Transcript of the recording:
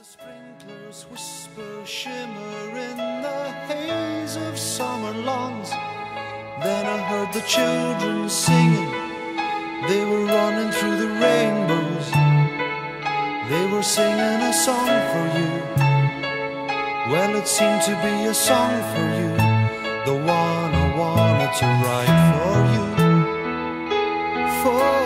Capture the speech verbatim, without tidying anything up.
sprinklers whisper, shimmer in the haze of summer lawns. Then I heard the children singing. They were running through the rainbows. They were singing a song for you. Well, it seemed to be a song for you, the one I wanted to write for you. For